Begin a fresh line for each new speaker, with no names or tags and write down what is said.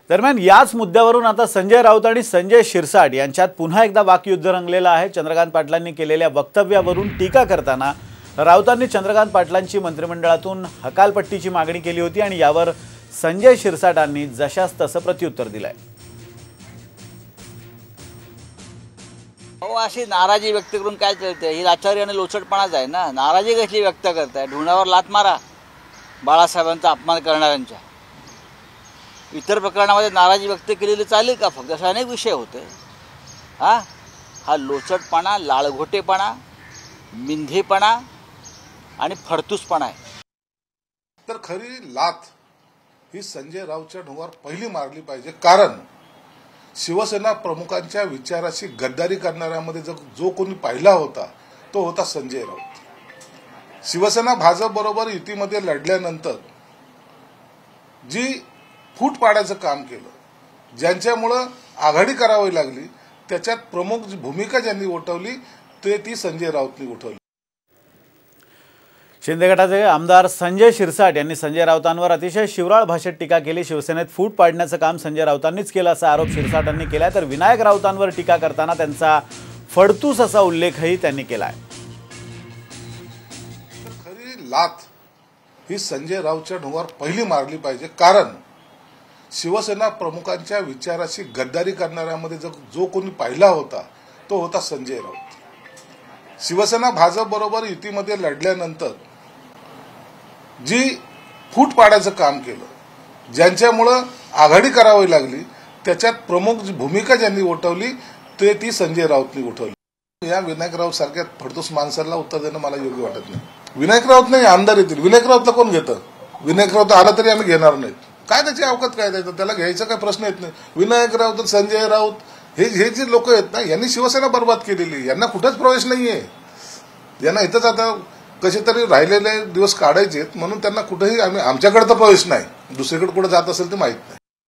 दरम्यान याच मुद्द्यावरून आता संजय राऊत आणि संजय शिरसाट यांच्यात पुन्हा एकदा वाकयुद्ध रंगलेलं आहे। चंद्रकांत पाटलांनी केलेल्या वक्तव्यावरून टीका करताना राऊतांनी चंद्रकांत पाटलांची मंत्रिमंडळातून हकालपट्टीची मागणी केली होती आणि यावर संजय शिरसाटांनी जशास तसं प्रत्युत्तर दिलंय।
अशी नाराजी व्यक्त करून काय करते? ही लाचारी आणि लोचटपणाच आहे ना। नाराजी कशी व्यक्त करताय? ढोणावर लाथ मारा बाळासाहेबांचा अपमान करणाऱ्यांच्या। इतर प्रकरणामध्ये नाराजी व्यक्त केलेली चालेल का? फक्त असे अनेक विषय होते। हा लोचटपणा, लाळघोटेपणा, मिंधेपणा आणि फडतूसपणा आहे।
तर खरी लाथ ही संजय राऊतच्या ढोंगावर पहिली मारली पाहिजे, कारण शिवसेना प्रमुखांच्या विचाराशी गद्दारी करणाऱ्यामध्ये जो कोणी पाहिला होता तो होता संजय राऊत। शिवसेना भाजप बरोबर युतीमध्ये लढल्यानंतर जी फूट पाडायचं काम केलं, ज्यांच्यामुळं आघाडी करावी लागली, त्याच्यात प्रमुख भूमिका ज्यांनी उठवली ती संजय राऊतनी उठवली।
शिंदे गटाचे आमदार संजय शिरसाट यांनी संजय राऊतांवर अतिशय शिवराळ भाषेत टीका केली। शिवसेनेत फूट पाडण्याचं काम संजय राऊतांनीच केलं असा आरोप शिरसाटांनी केलाय। तर विनायक राऊतांवर टीका करताना त्यांचा फडतूस असा उल्लेखही त्यांनी केलाय।
खरी लाथ ही संजय राऊतच्या ढोंगावर पहिली मारली पाहिजे, कारण शिवसेना प्रमुखांच्या विचाराशी गद्दारी करणाऱ्यामध्ये जो कोणी पाहिला होता तो होता संजय राऊत। शिवसेना भाजप बरोबर युतीमध्ये लढल्यानंतर जी फूट पाडायचं काम केलं, ज्यांच्यामुळं आघाडी करावी लागली, त्याच्यात प्रमुख भूमिका ज्यांनी उठवली ती संजय राऊतनी उठवली। या विनायक राऊत सारख्या फडतूस माणसाला उत्तर देणं मला योग्य वाटत नाही। विनायक राऊत नाही, आमदार येतील। विनायक राऊतला कोण घेतं? विनायक राऊत आला तरी आम्ही घेणार नाहीत। काय त्याची अवकात काय द्यायचं? त्याला घ्यायचा काय प्रश्न येत नाही। विनायक राऊत, संजय राऊत हे जे लोक आहेत ना, यांनी शिवसेना बर्बाद केलेली, यांना कुठेच प्रवेश नाहीये। यांना इथंच आता कसे तरी राहिलेले दिवस काढायचे, म्हणून त्यांना कुठेही आमच्याकडे तर प्रवेश नाही, दुसरीकडे कुठे जात असेल ते माहित नाही।